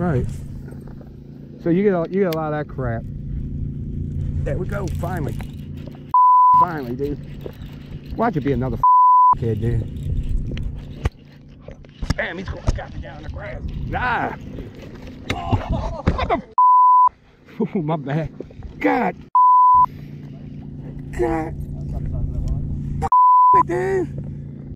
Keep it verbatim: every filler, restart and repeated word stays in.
Right. So you get a, you get a lot of that crap. There we go. Finally. Finally, dude. Watch it be another kid, dude. Bam, he's going to got me down in the grass. Ah! Oh, what the f? Oh, my bad. God. God. F it, dude.